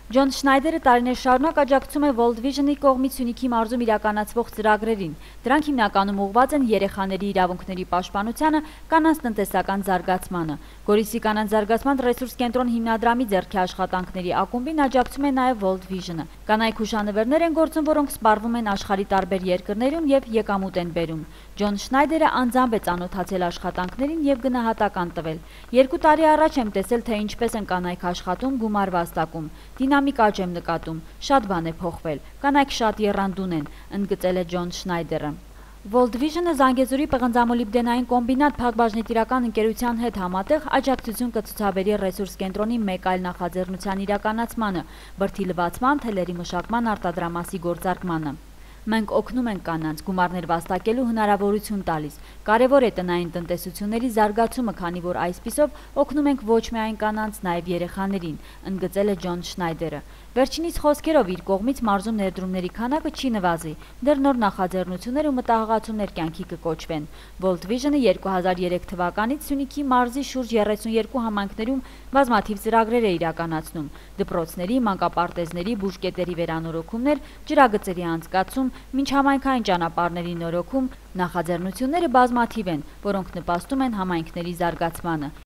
Ջոն Շնայդերը տարիներ շարունակ աջակցում է World Vision-ի կողմից Սյունիքի մարզում իրականացվող ծրագրերին։ Դրանք հիմնականում ուղղված են երեխաների իրավունքների պաշտպանությանը, կանանց տնտեսական զարգացմանը։ Գորիսի կանանց զարգացման ռեսուրս կենտրոն հիմնադրամի ձեռքի աշխատանքների ակումբին աջակցում է նաև World Vision-ը։ Կանայք հուշանվերներ են գործում, որոնք սպառվում են աշխարհի տարբեր երկրներում եւ եկամուտ են բերում։ Ջոն Շնայդերը անձամբ է ծանոթացել աշխատանքներին եւ գնահատական տվել։ 2 տարի առաջ եմ տեսել, թե ինչպես են կանայք աշխատում գումար վաստակում։ Դինամիկ աճ եմ նկատում, շատ բան է փոխվել, կանայք շատ եռանդուն են, ընդգծել է Ջոն Շնայդերը։ World Vision-ը Զանգեզուրի պղնձամոլիբդենային կոմբինատ փակbaşնետիրական ընկերության հետ համատեղ աջակցություն կցուցաբերի ռեսուրս կենտրոնի մեկ այլ նախաձեռնության իրականացմանը՝ բրդի լվացման, թելերի մշակման արտադրամասի գործարկմանը։ Մենք օգնում ենք կանանց, գումարներ վաստակելու հնարավորություն տալիս։ Կարևոր է տնային տնտեսությունների զարգացումը, քանի որ այսպիսով օգնում ենք ոչ միայն կանանց, նաև երեխաներին, ընդգծել է Ջոն Շնայդերը։ Վերջինիս խոսքերով իր կողմից մարզում ներդրումների քանակը չի նվազի, դեռ նոր նախաձեռնություններ ու մտահղացումներ կյանքի կկոչվեն։ World Vision-ը 2003 թվականից Սյունիքի մարզի շուրջ 32 համայնքներում բազմաթիվ ծրագրեր է իրականացնում՝ դպրոցների, մանկապարտեզների, բուժկետերի վերանորոգումներ, ջրագծերի անցկացում, մինչհամայնքային ճանապարհների նորոգում։ Նախաձեռնությունները բազմաթիվ են, որոնք նպաստում են համայնքների զարգացմանը։